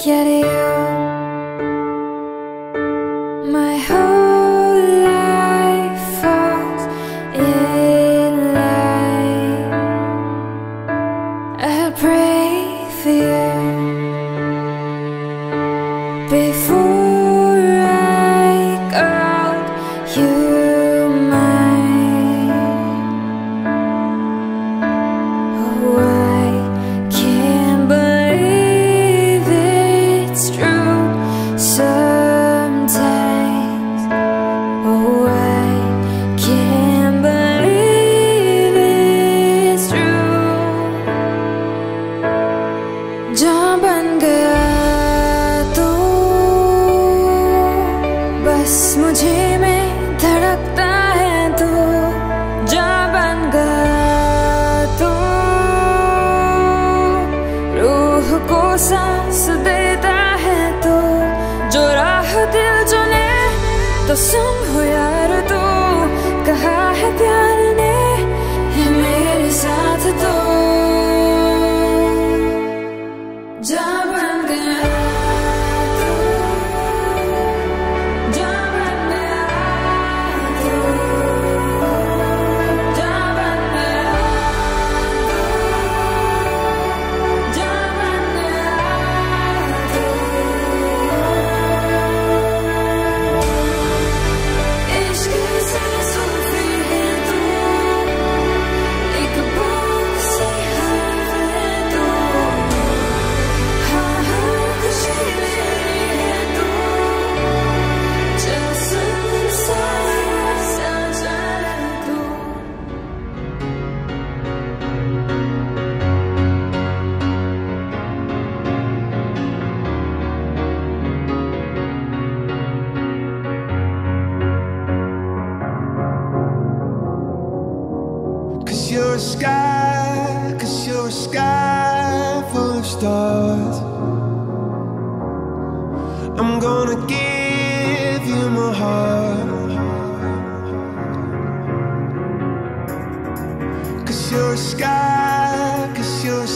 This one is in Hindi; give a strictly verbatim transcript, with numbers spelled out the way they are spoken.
at you. My whole life falls in line. I'll pray for you before I call you mine. Oh, I can't believe it's true sometimes. Oh, I can't believe it's true. जहाँ बन गया तू, बस मुझे में धड़कता है तू। जहाँ बन गया तू, रूह को सांस देता है तू। जो राह दिल चुने तो सुन हो यार तू, कहा है प्यार ने है मेरे साथ तो। जहाँ बन गया तू, जहाँ बन गया तू, जहाँ बन गया तू, जहाँ बन गया तू। इश्क से सूफी है तू, एक बुक से हर्फ है तू। हाँ हाँ खुशी मेरी है तू, चल सुन साया साझा है तू। Cause you're a sky, cause you're a sky full of stars. I'm gonna give you my heart. Cause you're a sky, cause you're a